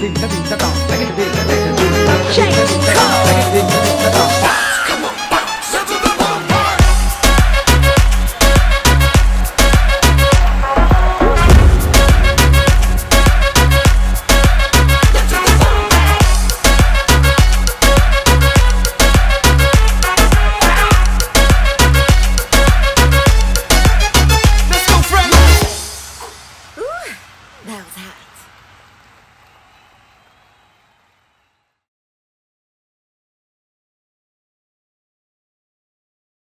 ดิ่งตะดิ่งตะต่อเต